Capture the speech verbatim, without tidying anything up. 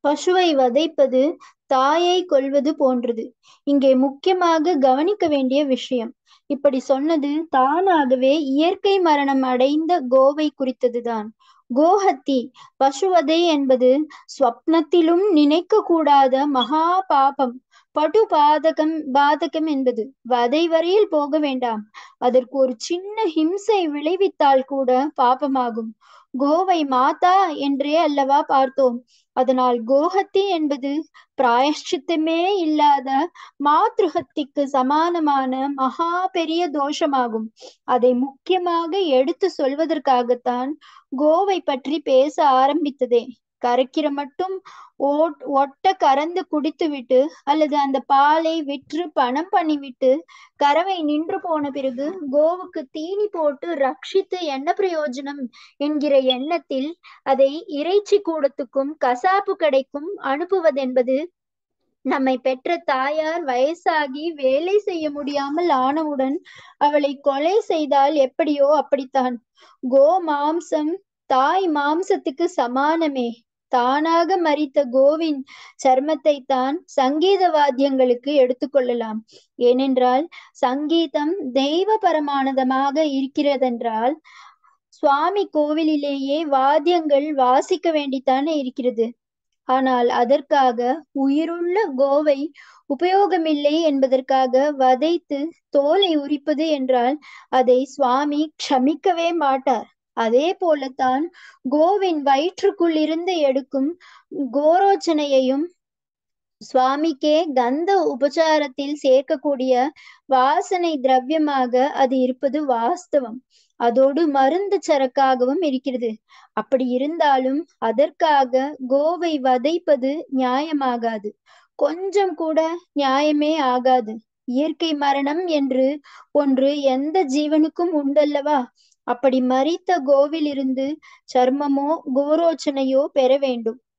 பசுவை வதைப்பது தாயை கொல்வது போன்றது. இங்கே முக்கியமாக கவனிக்க வேண்டிய விஷயம், இப்படி சொன்னது தானாகவே இயற்கை மரணம் அடைந்த கோவை குறித்ததுதான். கோஹத்தி, பசுவதை என்பது ஸ்வப்னத்திலும் நினைக்க கூடாத மகா பாபம். படு பாதகம் பாதகம் என்பது வதை வரையில் போக வேண்டாம், அதற்கு ஒரு சின்ன ஹிம்சை விளைவித்தால் கூட பாபமாகும். கோவை மாதா என்றே அல்லவா பார்த்தோம். அதனால் கோஹத்தி என்பது பிராயஷ்சித்தமே இல்லாத மாத்ருஹத்திக்கு சமானமான மகா பெரிய தோஷமாகும். அதை முக்கியமாக எடுத்து சொல்வதற்காகத்தான் கோவை பற்றி பேச ஆரம்பித்ததே. கரைக்கிற மட்டும் ஓட் ஒட்ட கறந்து குடித்துவிட்டு அல்லது அந்த பாலை விற்று பணம் பண்ணிவிட்டு கறவை நின்று போன பிறகு கோவுக்கு தீனி போட்டு ரட்சித்து என்ன பிரயோஜனம் என்கிற எண்ணத்தில் அதை இறைச்சி கூடத்துக்கும் கசாப்பு கடைக்கும் அனுப்புவதென்பது, நம்மை பெற்ற தாயார் வயசாகி வேலை செய்ய முடியாமல் ஆனவுடன் அவளை கொலை செய்தால் எப்படியோ அப்படித்தான். கோ மாம்சம் தாய் மாம்சத்துக்கு சமானமே. தானாக மரித்த கோவின் சர்மத்தை தான் சங்கீத வாத்தியங்களுக்கு எடுத்துக்கொள்ளலாம். ஏனென்றால் சங்கீதம் தெய்வ பரமானதமாக இருக்கிறதென்றால் சுவாமி கோவிலிலேயே வாத்தியங்கள் வாசிக்க வேண்டித்தானே இருக்கிறது. ஆனால் அதற்காக உயிருள்ள கோவை உபயோகமில்லை என்பதற்காக வதைத்து தோலை உரிப்பது என்றால் அதை சுவாமி க்ஷமிக்கவே மாட்டார். அதே போலத்தான் கோவின் வயிற்றுக்குள் இருந்து எடுக்கும் கோரோச்சனையையும் சுவாமிக்கே கந்த உபச்சாரத்தில் சேர்க்கக்கூடிய வாசனை திரவியமாக அது இருப்பது வாஸ்தவம். அதோடு மருந்து சரக்காகவும் இருக்கிறது. அப்படி இருந்தாலும் அதற்காக கோவை வதைப்பது நியாயமாகாது, கொஞ்சம் கூட நியாயமே ஆகாது. இயற்கை மரணம் என்று ஒன்று எந்த ஜீவனுக்கும் உண்டல்லவா? அப்படி மரித்த கோவிலிருந்து சர்மமோ கோரோச்சனையோ பெற வேண்டும்.